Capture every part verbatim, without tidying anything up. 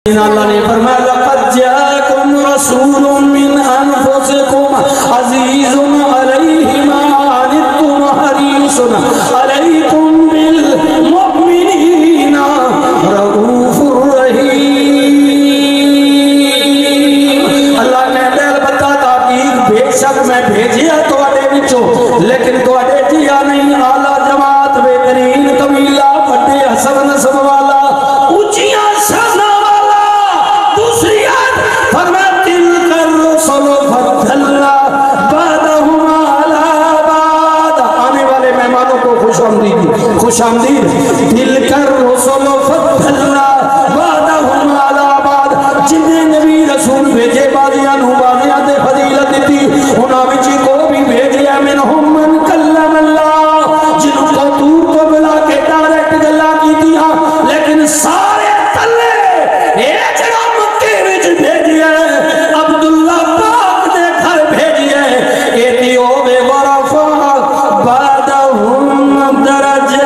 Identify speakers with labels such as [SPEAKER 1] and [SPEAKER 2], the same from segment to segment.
[SPEAKER 1] अल्लाह ने फरमाया लक़द जाअकुम रसूलुम मिन अनफुसिकुम अज़ीज़ुन अलैहि मा अनित्तुम हरीसुन अलैकुम बिल मुमिनीना रऊफुर रहीम। अल्लाह कहता है बता ताकीद बेशक मैं भेजिया तुहाडे विचों लेकिन तुहाडे जिया नहीं आला जमात बेहतरीन कबीला बड़े हसब नसब वाला ऊंचियां शाना आने वाले मेहमानों को खुशामदीद खुशामदीद दिल कर रसूलो फद्दलना बादहुम अला बाद जिन्हें नबी रसूल भेजे बादियां नु बादियां दे फजीलत दी उन्हां विच को भी भेजिया मिनहुम मन कल्लम अल्लाह जिनको दूर तो बुला के डायरेक्ट गल्लां कीतियां लेकिन सारे तल्ले ए जड़ा मक्के विच भेजिया अब्दुल्ला पाक दे घर भेजिया एती होवे वरफा बादहुम दरजा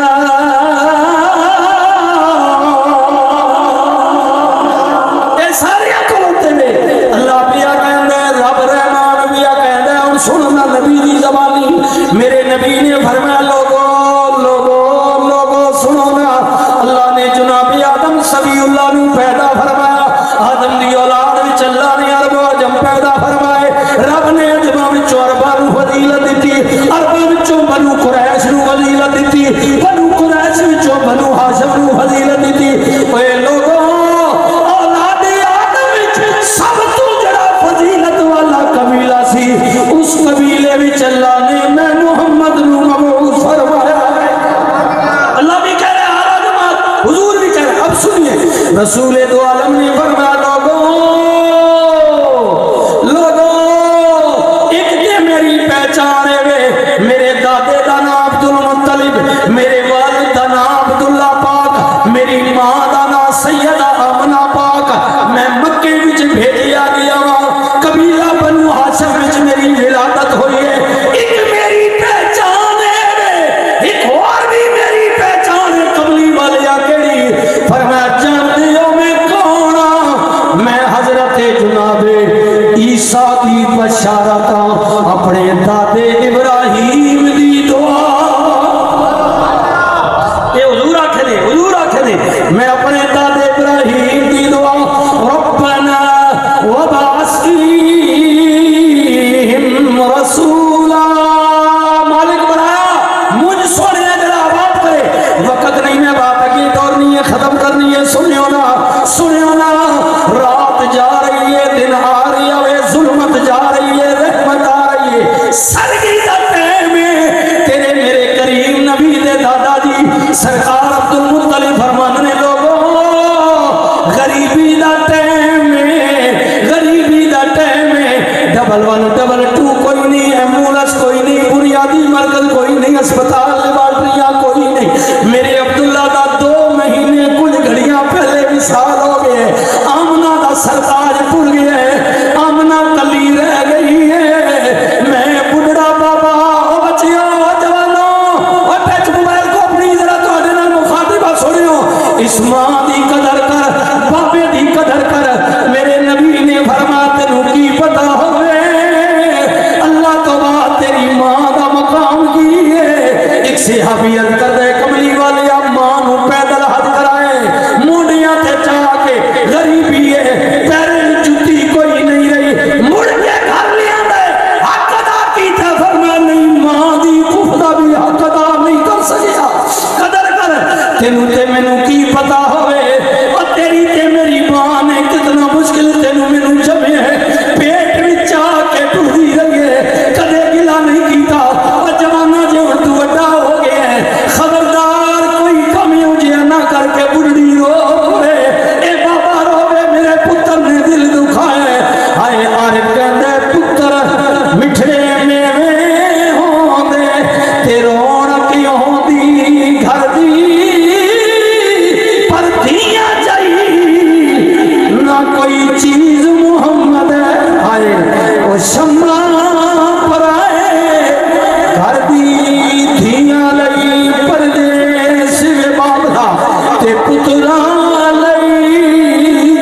[SPEAKER 1] ए सारे कोते में अल्लाह पिया कहंदा रब रहमान पिया कहंदा हुन सुनना नबी दी ज़बानी मेरे नबी ने फरमाया लोगो लोगो लोगो सुनो ना अल्लाह ने जनाब आदम सबीउल्लाह नु पैदा फरमाया आदम दी औलाद विच अल्लाह ने अरब अजम पैदा फरमाए रब ने अजमां विचों अरबां नु फजीलत दी अरबां विचों बनु कुरैश नु फजीलत दी बनु कुरैश विचों बनु हाशिम नु फजीलत दी ओए लोगो औलाद आदम विच सब तो जड़ा फजीलत वाला कबीला सी उस कबीले विच अल्लाह ने मैं मुहम्मद नु मबऊस फरमाया। अल्लाह भी कह रहा है आला जमात हुजूर भी कह रहा। अब सुनिए रसूल दो आलम ने फरमाया लोगो लोगो एक के मेरी पहचान है वे मेरे दादे दा नाम अब्दुल मुत्तलिब मेरे वालिद दा नाम अब्दुल्ला पाक मेरी मां दा नाम सैयदा आमना पाक मैं मक्के विच भेजिया गया वा कबीला बनु हाशिम विच मेरी विलादत हुई है। एक मेरी पहचान है वे एक और भी मेरी पहचान है कबली वालिया केड़ी फरमाया जानते हो मैं कौन मैं हजरत जुनाबे ईसा की बशारत अपने दादे इब्राहिम दी दुआ ये हुजूर आखे दे हुजूर आखे दे मैं अपने दादे इब्राहिम दी दुआ रब्बना वबअस फीहिम रसूला मालिक बनाया मुझ सोने जरा बात करे वक्त नहीं मैं बात आगे दौड़नी है खत्म करनी है सुनियो ना सुनियो ना रात जा रही है दिन आ रही है जुल्मत जा रही है रहमत आ रही है सरगी का टाइम है तेरे मेरे करीम नबी दे दादाजी सरकार अब्दुल मुत्तलिब फरमाने लोगों गरीबी का टाइम है गरीबी का टाइम है डबल वन डबल टू कोई नहीं एम्बुलेंस कोई नहीं बुनियादी मरकज कोई नहीं अस्पताल लेबॉर्ट्रियां कोई नहीं मेरे अब्दुल्ला का दो महीने कुछ घड़ियां पहले विसाल हो गए आमना का सरताज भूल गया है आमना कली रह गई है मैं बुढ़ा बाबा ओ बच्चियों जवानों और टच मोबाइल को अपनी जरा थोड़े नाल मुखातिबा सुनियो इस मां दी कदर कर बाबे दी कदर कर मेरे नबी ने फरमाया तेनू की पता होवे अल्लाह तो बात तेरी मां दा मकाम की है। एक सहाबी अर्ज करदा है कमली वाले मां नू पैदल हज कराए मोडियां ते जाके गरीबी है पैरे जुत्ती कोई नहीं रही मुड़ के घर ले आंदा हक अदा कीता फरमाया नहीं मां दी कुफ दा भी हक अदा नहीं कर सकिया कदर कर तेनू ते मैनू की पता होवे और तेरी ते मेरी मां ने कितना मुश्किल तेनू मैनू जमे है पेट विच आके टूटी रही है कदे गिला नहीं कीता और जमाना जे हुण तू वड्डा हो गया है खबरदार कोई कमी उजिया ना करके बुढ़ड़ी रोवे ए बाबा रोवे मेरे पुत्र ने दिल दुखाए हाय आरे कहंदे पुत्र मिठड़े मेवे होंदे ते रौनक होंदी घर दी पर दिया जाई ना कोई चीज मुहम्मद आए ओ शम्मा पराए घर दी धियां लई परदेस बाबा ते पुत्रा लई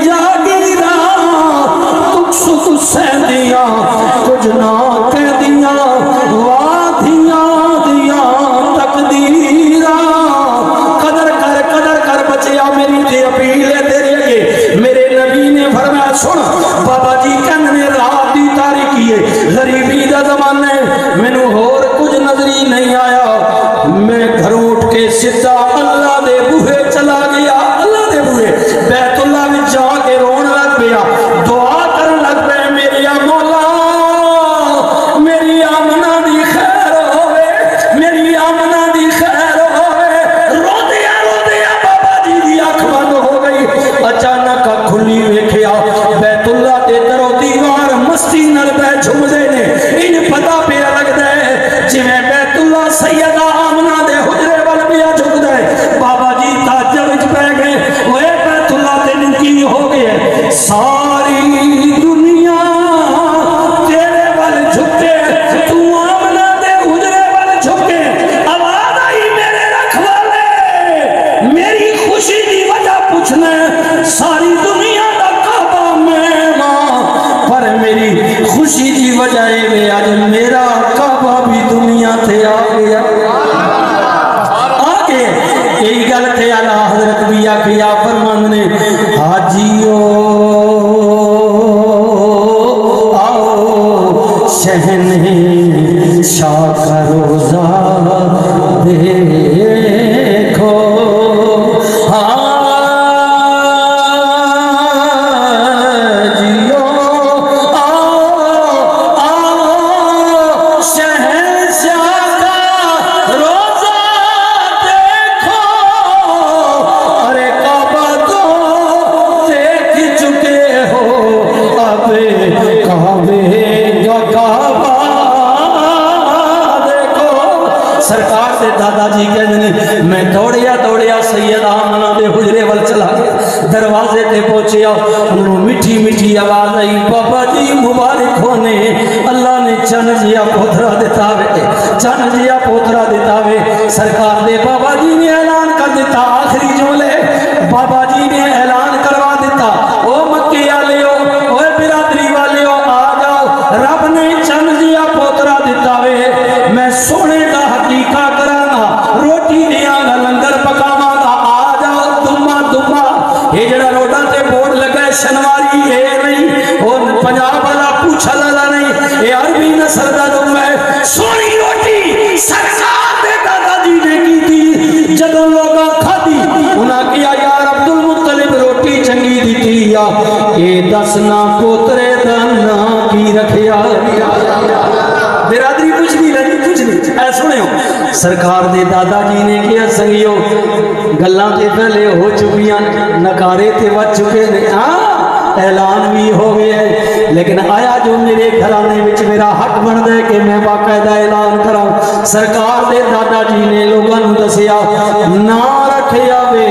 [SPEAKER 1] सुन बाबा जी कहने रात की तारीखी है, गरीबी का जमाना है, मैनू होर कुछ नजर ही नहीं आया। मैं घरों उठ के सीधा अल्लाह दे बूहे चला गया, अल्लाह दे बूहे बैतुल्लाह में जाके रोन लग गया, दुआ करन लग पे मेरी मौला मेरी आमना दी खैर होवे, मेरी आमना दी खैर होवे। रोदिया रोदिया बाबा जी दी अख बंद हो गई। अचानक खुली वेखिया बैतुल्लाह दे दरो दीवार मस्ती नाल पै झुमदे ने। इन पता पिया लगदा है जिवें बैतुल्लाह सैयदा आमना दे हुजरे वल पिया झुकदा है। बाबा जी ताज्जुब विच पै गए, ओए बैतुल्लाह तेनू की हो गया? सारी दुनिया तेरे वल झुके, तू आमना दे हुजरे वल झुके। आवाज आई मेरे रखवाले, मेरी खुशी दी वजह पूछना, सारी दुनिया दा काबा मैं मां, पर मेरी खुशी दी वजह है आज मेरा काबा भी दुनिया थे आ गया। आगे यही गल थे आला हजरत भी आखिया फरमान ने, हाजियो आओ शहंशाह का रोजा देखो। दादाजी कहते मैं दौड़िया दौड़िया सैयद आमना दे हुजरे वल चला गया, दरवाजे ते पहुंचिया, मीठी मीठी आवाज आई, बाबा जी मुबारक होने, अल्लाह ने चन जिया पोतरा दिता वे, चन जिया पोतरा दिता वे। सरकार दे बाबा जी ने ऐलान कर दिता, आखिरी जुमले बाबा जी ने ऐलान करवा दिता, ओ मक्के वालियो, ओ बिरादरी वालियो आ जाओ, रब ने चन जिया पोतरा दिता वे। मैं सोने का हकीका करांगा, रोटी देंगा, लंगर पकावांगा, आ जाओ दुम्मा दुम्मा। ये जरा रोडा ते बोर्ड लगा शनवारी ये नहीं, और पंजाब वाला पूछा वाला नहीं, ये अरबी नस्ल का दुम्मा है। सोनी रोटी सरकार दे दादाजी ने की थी, जदों लोग खाधी उन्हें किया यार अब्दुल मुत्तलिब रोटी चंगी दी या ये दसना पोतरे दा नां की रखिया। बिरादरी कुछ नहीं रही, कुछ नहीं। ऐ सुनियो सरकार दे दादाजी ने किया संगियो गल्लां ते पहले हो चुकियां, नकारे ते वज चुके ने, हाँ ऐलान भी हो गया है, लेकिन आया जो मेरे घराने विच मेरा हक बनता है कि मैं बाकायदा ऐलान करां। सरकार दे दादाजी ने लोगों को दसिया ना रखिया वे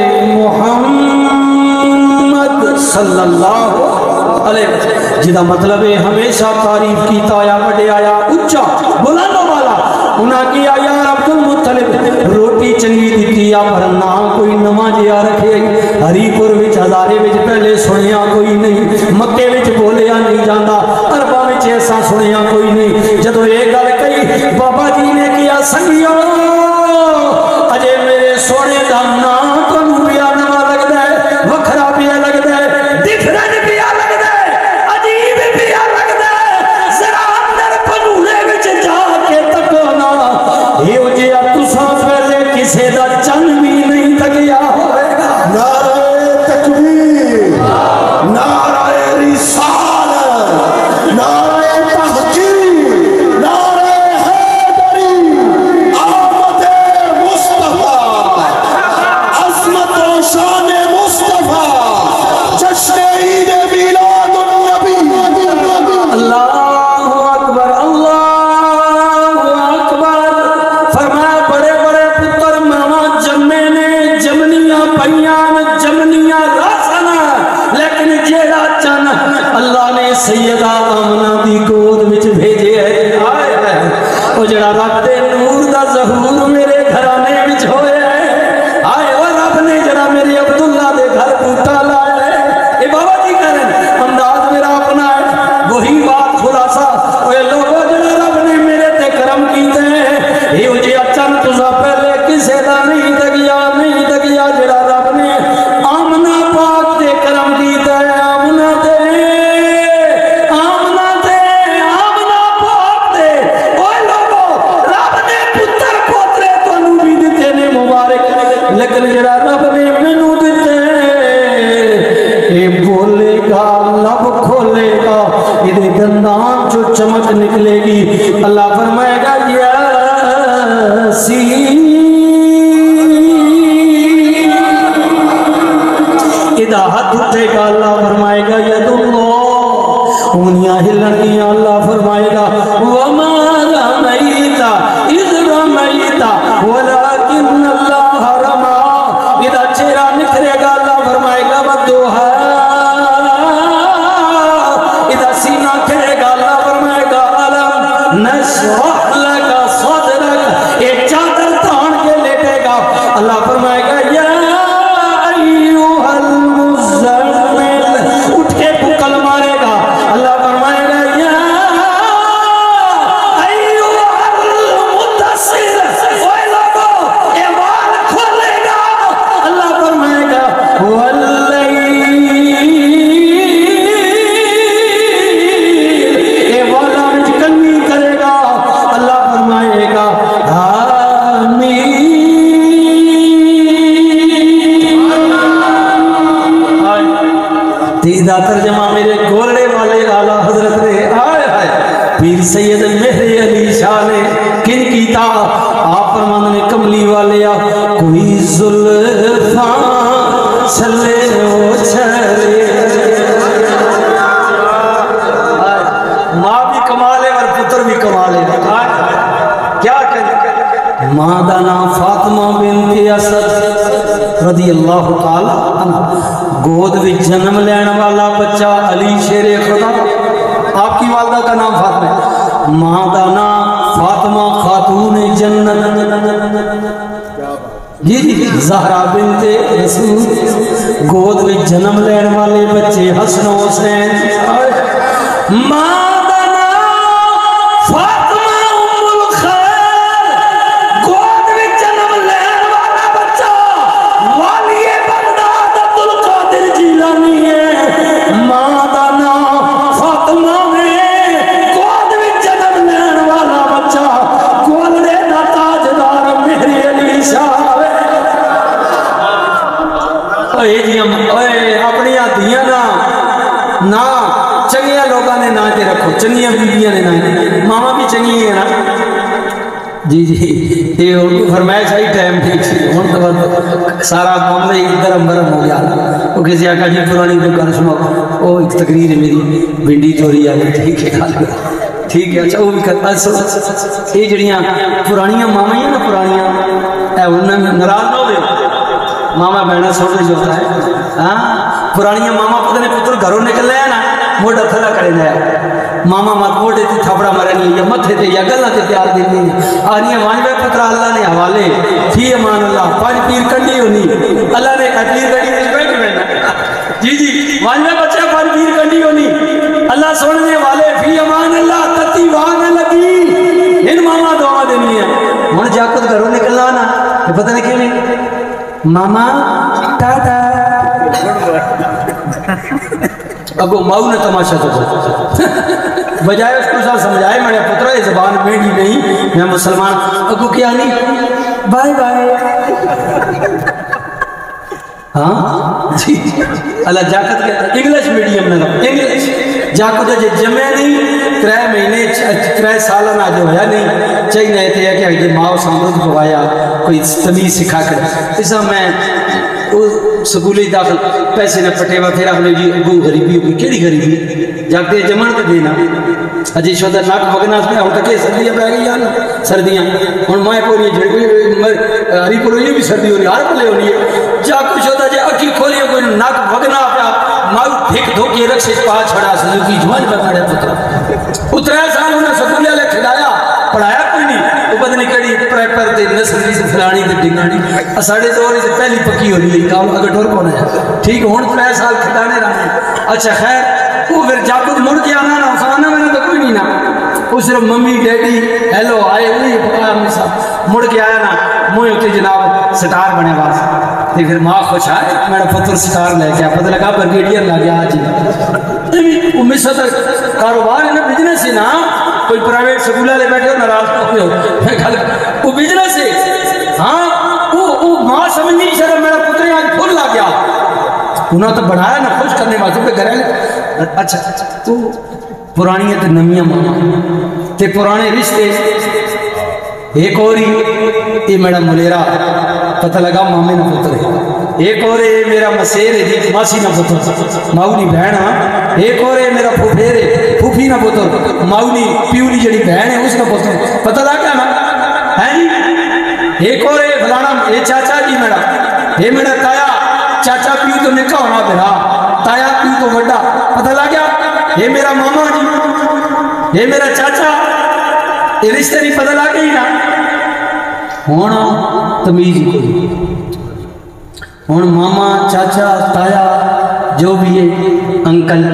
[SPEAKER 1] मुहम्मद सल्लल्लाहु अलैहि वसल्लम, जिदा मतलब है हमेशा तारीफ कीता आया, वड्याया, उच्चा बुलंद वाला। उन्हें किया यार अब्दुल मुत्तलिब रोटी चंगी दी आ, पर ना कोई नवा जिया रखे। हरीपुर विच हजारे विच पहले सुनिया कोई नहीं, मक्के विच बोलिया नहीं जाता, अरबा विच ऐसा सुनिया कोई नहीं। जदों ये गल कही बाबा जी ने किया संगियो अजे मेरे सोने का नाम तुहानू पिया नवा लगता है, वखरा पिया लगता है, डिफरेंट पिया लगता है, अजीब पिया लगता है। जरा अंदर पनूले विच जाके तको ना, इहो जिहा तुसां पहले किसे दा चन भी नहीं तकिया होवेगा।
[SPEAKER 2] नारे तकबीर, नारे रिसालत, नारे तहकीर, नारे हैदरी, आमद मुस्तफा, अज़मत व शान मुस्तफा, जश्न ईद मिलादुन नबी।
[SPEAKER 1] अल्लाहु अकबर, अल्लाहु अकबर। फरमाया बड़े बड़े पुत्र मामा जम्मे ने, जमनियां पईयां जमनियां रासना, लेकिन जेड़ा चन अल्लाह ने सैयदा आमना दी गोद विच भेजे है, वो जड़ा रब दे नूर दा ज़हूर मेरे घराने विच होया है। आए वो रब ने जड़ा मेरे अब्दुल्ला दे घर बूटा लाया है। ये बाबा जी कह रहे हैं अंदाज मेरा अपना है, वही बात खुलासा। ओए लोगों जड़ा रब ने मेरे ते करम कीते हैं, इहो जिहा चन तुसां पहले किसे दा नहीं दगिया, नहीं दगिया जड़ा रब ने आमना पाक ते करम कीता है। आमना ते तेरे दंदान जो चमक निकलेगी। अल्लाह फरमाएगा यासीन, इदा हाथ उठेगा अल्लाह फरमाएगा यदुल्लाह, उंगलियां हिलनियां अल्लाह फरमाएगा वमा रमैता इज़ रमैता वलाकिन अल्लाह रमा। इदा चेहरा निखरेगा अल्लाह फरमाएगा वदुहा, इदा सीना खिलेगा अल्लाह फरमाएगा अलम नशरह लका सदरक। एक चादर तान के लेटेगा अल्लाह फरमाएगा या तर्जमा मेरे गोलड़े वाले आला हजरत ने आए हाय पीर सैयद मेहरे अली शाह ने किन कीता। आप फरमान ने कमली वाले आ कोई जुल्फा छले ओ छले। माँ भी कमाल है और पुत्र भी कमाल है। क्या करें, माँ का नाम फातिमा बिनते असद रदी अल्लाह ताला अन्हा, गोद में जन्म लेने वाला बच्चा अली शेरे खुदा। आपकी वालदा का नाम फातिमा, माँ का नाम फातिमा खातून जन्नत जी जी ज़हरा बिनते रसूल। गोद में जन्म लेने वाले बच्चे हसन हुसैन। माँ का नाम फातिमा उम्मुल खैर, गोद में जन्म लेने वाला बच्चा वालिए बगदाद अब्दुल कादिर जिलानी है। माँ का नाम फातिमा में गोद में जन्म लेने वाला बच्चा गोलड़े दा ताजदार मेहरे अली शाह। अपनी धियां ना ना चंगिया लोगों ने ना ते रखो, चंगिया बीबियां ने ना, मामा भी चंगी है ना जी जी। ये उनको फरमाइश आई टाइम ठीक सी हूँ तो सारा मामला ही गरम गरम हो गया। वो किसी आका जी पुरानी कोई गल सुनो, वो एक तकरीर है मेरी भिंडी चोरी आ गई। ठीक है ठीक है अच्छा वो भी कर। ये जड़ियाँ पुरानियां मामा ही ना पुरानियां उन्होंने नाराज ना हो मामा बहना छोड़ जो होता है। हाँ पुरानिया मामा पता नहीं पुत्र घरों निकल आया ना मोटा थला करे जाए मामा मत मोटे थी थपड़ा मारनी या मथे ते या गल्ला ते प्यार देनी आनिया वांजबे पुत्र अल्लाह ने हवाले फी अमान अल्लाह पांच पीर कंडी होनी अल्लाह ने पीर कंडी में बैठ बैठना जी जी वांजबे बच्चे पांच पीर कंडी होनी अल्लाह सोने ने वाले फी अमान अल्लाह तती वाह न लगी इन मामा दुआ देनी है। हुन जाकुत घरों निकलना ना पता नहीं क्यों नहीं मामा टाटा अगो माऊ ने तमाशा तो बजाय उसको साथ समझाए मेरे पुत्र ये जबान मेरी नहीं मैं मुसलमान अगो क्या नहीं बाय बाय। हाँ जी अल्लाह जाकत के इंग्लिश मीडियम में इंग्लिश जाकत जो जमे नहीं त्रै महीने त्रै साल ना जो होया नहीं चाहिए थे कि माओ सामरूद पवाया कोई तमीज सिखा कर इसा मैं स्कूली दाखिल पैसे न पटेवा फिर आपने जी अगू गरीबी होगी केड़ी गरीबी जागते जमन तो देना अजय शोदा नाक वगना में हम तक सर्दियां पै गई यार सर्दियां हुन मैं पूरी हरी पुरोई भी सर्दी हो रही हर पले हो रही है जाको शोदा जे अखी खोलियो कोई नाक वगना पे माऊ फेक धोके रक्षित पा छड़ा सुजुकी जवान पे खड़े पुत्र उतरा साल उन्हें स्कूल वाले खिलाया पढ़ाया कोई नहीं वो पता नहीं कड़ी प्रैपर ते नसली से फलानी ते ढिंगानी साढ़े दौर से पहली पक्की हो रही काम अगर डोर कौन है ठीक हुन त्रै साल खिलाने रहे। अच्छा खैर वो फिर जाकुत मुड़ के आना ना उसाना मैंने तो कोई नहीं ना वो सिर्फ मम्मी डैडी हेलो आए वही पकाया मेरे साथ मुड़ के आया ना मुझे उत्ते जनाब स्टार बने बास तो फिर माँ खुश आए मेरा पुत्र स्टार लेके पता लगा ब्रिगेडियर लग गया आज उम्मीद तक कारोबार है ना बिजनेस है ना कोई प्राइवेट स्कूल वाले बैठे हो नाराज वो बिजनेस है। हाँ वो वो माँ समझनी शर्म मेरा पुत्र आज फुल लग गया उन्होंने तो बढ़ाया ना खुश करने वास्ते पे घर। अच्छा तू पुरानियां ते नवियां मां ते पुराने रिश्ते। एक और ही ये मेरा मुलेरा पता लगा मामे ना पुत्र है। एक और ये मेरा मसेर है जी मासी ना पुत्र माऊनी बहन हाँ। एक और ये मेरा फुफेर है फूफी ना पुत्र माऊनी प्यूली जड़ी बहन है उसका पुत्र पता लगा ना है जी। एक और ये फलाना ये चाचा जी मेरा ये मेरा ताया चाचा प्यू तो निका होना बेरा ताया प्यू तो बड़ा पता लग गया। ये मेरा मामा जी ये मेरा चाचा ये रिश्ते नहीं पता लग गई ना। हुण तमीज हुण मामा चाचा ताया जो भी है अंकल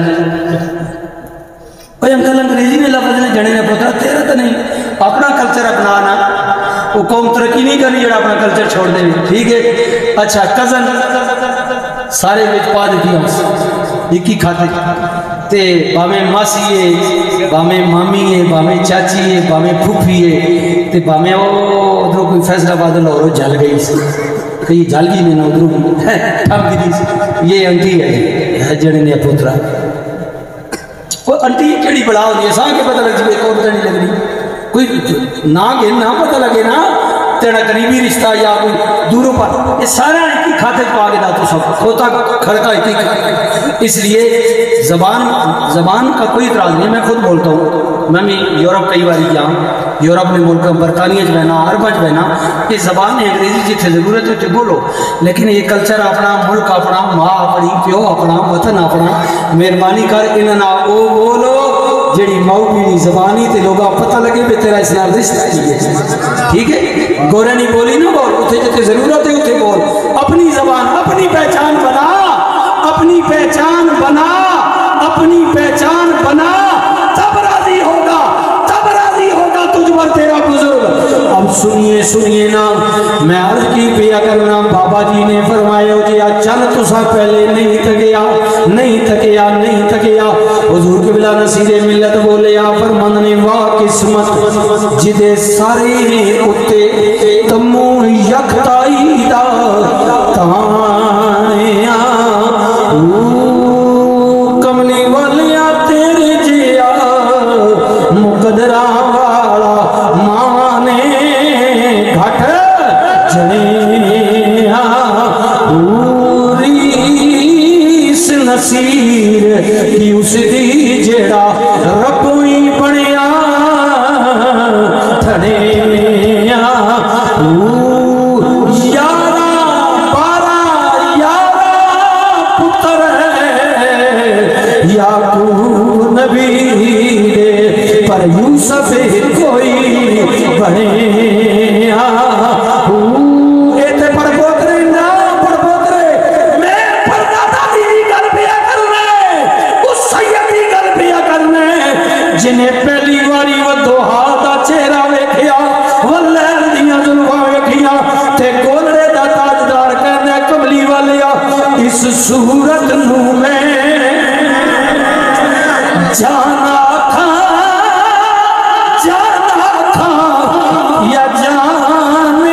[SPEAKER 1] कोई अंकल अंग्रेजी में लफ्ज ने जने ने पुत्रा तेरा तो नहीं अपना कल्चर अपनाना वो कौम तरक्की नहीं करनी जरा अपना कल्चर छोड़ दे ठीक है। अच्छा कजन सारे विच पा दी एक ही खाते ते भावे मासी है भावे मामी है भावे चाची है भावे फूफी है ते भावे वो उधरों कोई फैसलाबाद लाहौर जल गई कहीं जल गई नहीं ना उधरों ठम दी ये आंटी है जी जड़े ने पुत्रा कोई आंटी केड़ी बड़ा होती है साह के पता लग जाए कौन तो नहीं लग रही कोई ना गे ना पता लगे ना तेरा करीबी रिश्ता या कोई दूरों पर ये सारा एक ही खाते पा के दातों सब खोता खड़का एक ही। इसलिए जबान जबान का कोई इतराज नहीं मैं खुद बोलता हूँ मैं भी यूरोप कई बार गया यूरोप में मुल्क बरतानिया च बहना अरबा च बहना ये जबान ने अंग्रेजी जिथे जरूरत है उसे बोलो लेकिन ये कल्चर अपना मुल्क अपना माँ अपनी प्यो अपना वतन अपना मेहरबानी कर इन्ना ओ बोलो जी माऊ पीनी जबानी तो लोग पता लगे भी तेरा इस नाल रिश्ता है ठीक है। गोरे नहीं बोली ना बोल उसे जिथे जरूरत है उसे बोल अपनी जबान अपनी पहचान बना अपनी पहचान बना अपनी पहचान बना तब राजी होगा तब राजी होगा तुझ पर तेरा बुजुर्ग। अब सुनिए सुनिए ना मैं अर्ज की पिया करना बाबा जी ने फरमाया जी चल तुसा पहले नहीं थकिया नहीं थकिया नहीं थकिया हुजूर के बिला नसीरे मिलत बोले आ पर मन ने वाह किस्मत जिदे सारे उत्ते तमू यखताई दा ताया कमली वालिया तेरे जिया मुकदरा वाला माने घट जनिया नसीर की उसदी जेड़ा रबोई बनिया थड़िया यारा बारा यारा पुत्र याकूब नबी दे पर यूसुफ कोई बनिया जिन्हें पहली बारी वो दोहा दा चेहरा वेखिया वल्लैल दियां जुल्फां वेखिया ते कोलड़े दा ताजदार कहंदा कमली वालिया इस सूरत नूं मैं जाना था जाना था या जाने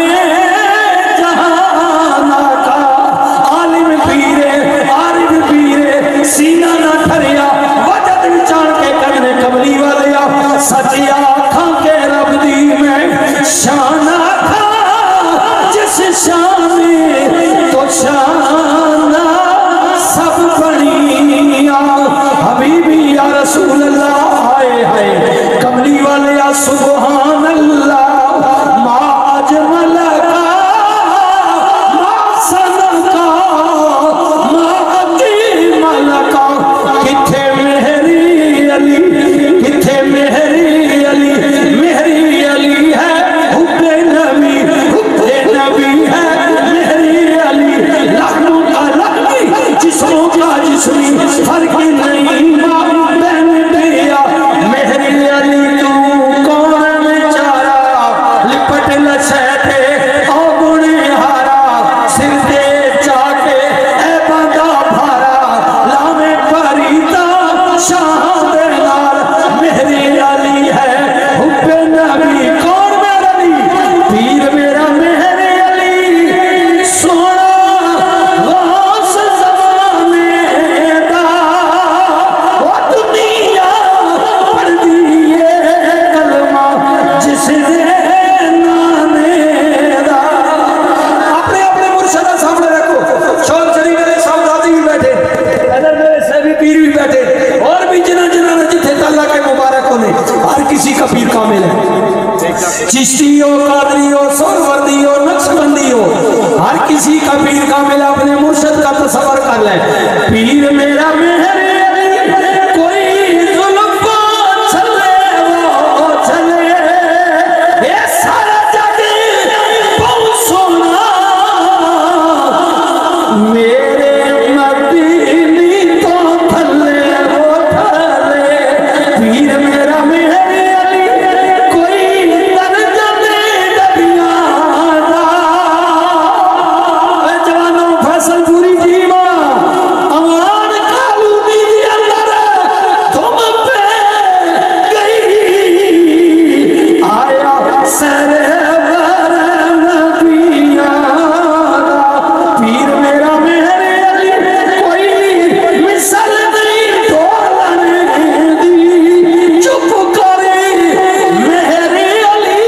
[SPEAKER 1] जाना था आलिम पीरे आरिफ पीरे सीना ना ठरिया वजद विचार के करने कमली वालिया सचिया आँखों के रब दी में शान था जिस शान तो शान सब बनिया हबीबी या रसूल अल्लाह बैठे और भी जिना जिना ने जिथे तल्ला के मुबारक होने हर किसी का पीर कामिल है। चिश्ती हो, कादरी हो, सोहरवर्दी हो, नक्शबंदी हो, हर किसी का पीर कामिल है। अपने मुर्शद का तसव्वुर कर ले, पीर मेरा मेहर कोई जुल्म को चले वो चले, ये सारा जग बहुत सोना मेरे मदीनी तो थले वो थले। पीर मेरा मेहर अली कोई दर्जा दे दबिया दा। जवानों फैसल पूरी जीवा अमान कालू दी अंदर तुम पे गई आया सरे नबिया दा। पीर मेरा मेहर अली कोई मिसल नहीं तोलन दी। चुप करे मेहर अली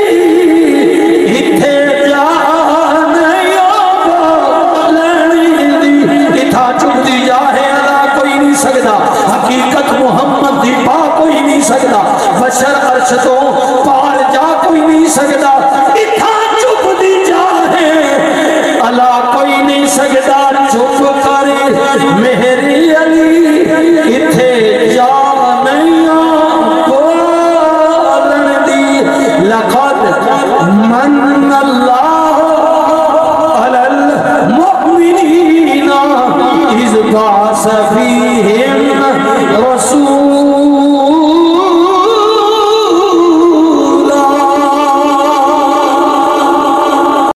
[SPEAKER 1] इथे जा नहीं बोलनी दी। इथा चुपती जा है अला कोई नहीं सकदा, हकीकत मुहम्मद दी पा कोई नहीं सकदा, बशर अर्श तो पार जा कोई नहीं सकदा। इथा चुपती जा है अला कोई नहीं सकदा। चुप करे मेहरी अली इथे जा नहीं बोलन दी। लक़द मन अल्लाहु अलल मुअमिनीना इज़ बअस फ़ीहिम रसूलन